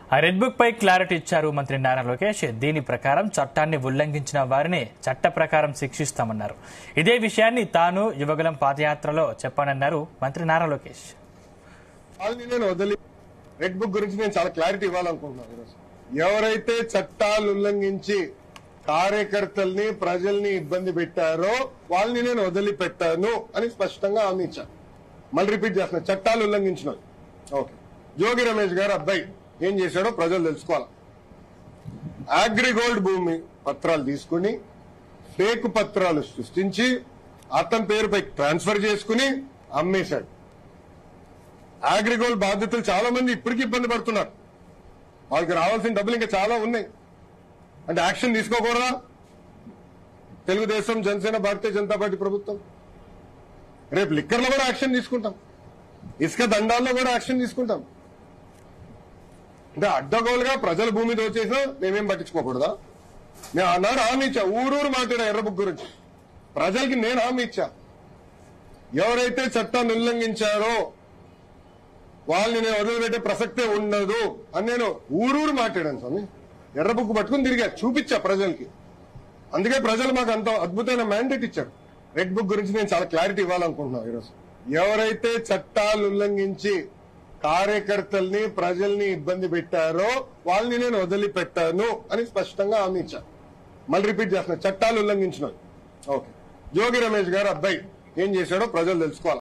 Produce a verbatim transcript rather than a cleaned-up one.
ఆ red book పై clarity ఇచ్చారు మంత్రి నారా లోకేష్. దీని ప్రకారం చట్టాన్ని ఉల్లంఘించిన వారిని చట్ట ప్రకారం శిక్షిస్తామన్నారు. ఇదే విషయాన్ని తాను యువగలం పాదయాత్రలో చెప్పానన్నారు మంత్రి నారా లోకేష్. రెడ్ బుక్ గురించి నేను చాలా క్లారిటీ ఇవ్వాలనుకుంటున్నాను ఈరోజు. ఎవరైతే చట్టాలు ఉల్లంఘించి కార్యకర్తల్ని ప్రజల్ని ఇబ్బంది పెట్టారో వాళ్ళని నేను వదిలిపెట్టాను అని స్పష్టంగా హామీ ఇచ్చాను. మళ్ళీ రిపీట్ చేస్తున్నా, చట్టాలు ఉల్లంఘించిన ఓకే. జోగి రమేష్ గారు అబ్బాయి ఏం చేశాడో ప్రజలు తెలుసుకోవాలి. అగ్రిగోల్డ్ భూమి పత్రాలు తీసుకుని ఫేక్ పత్రాలు సృష్టించి అతని పేరుపై ట్రాన్స్ఫర్ చేసుకుని అమ్మేశాడు. అగ్రిగోల్డ్ బాధితులు చాలా మంది ఇప్పటికీ ఇబ్బంది పడుతున్నారు. వాళ్ళకి రావాల్సిన డబ్బులు ఇంకా చాలా ఉన్నాయి. అంటే యాక్షన్ తీసుకోకూడదా? తెలుగుదేశం, జనసేన, భారతీయ జనతా పార్టీ ప్రభుత్వం రేపు లిక్కర్లో కూడా యాక్షన్ తీసుకుంటాం, ఇసుక దండాల్లో కూడా యాక్షన్ తీసుకుంటాం. అంటే అడ్డగోలుగా ప్రజల భూమి దోచేసినా మేమేం పట్టించుకోకూడదా? నేను ఆనాడు హామీ ఇచ్చా, ఊరూరు మాట్లాడా ఎర్ర బుక్ గురించి. ప్రజలకి నేను హామీ ఇచ్చా, ఎవరైతే చట్టాన్ని ఉల్లంఘించారో వాళ్ళని నేను వదిలిపెట్టే ప్రసక్తే ఉండదు అని నేను ఊరూరు మాట్లాడాను స్వామి. ఎర్ర బుక్ పట్టుకుని తిరిగా చూపించా ప్రజలకి. అందుకే ప్రజలు మాకు అంత అద్భుతమైన మ్యాండేట్ ఇచ్చారు. రెడ్ బుక్ గురించి నేను చాలా క్లారిటీ ఇవ్వాలనుకుంటున్నాను ఈరోజు. ఎవరైతే చట్టాలు ఉల్లంఘించి కార్యకర్తల్ని ప్రజల్ని ఇబ్బంది పెట్టారో వాళ్ళని నేను వదిలిపెట్టాను అని స్పష్టంగా హామీ ఇచ్చా. మళ్ళీ రిపీట్ చేస్తున్నా, చట్టాలు ఉల్లంఘించిన ఓకే. జోగి రమేష్ గారు అబ్బాయి ఏం చేశాడో ప్రజలు తెలుసుకోవాలి.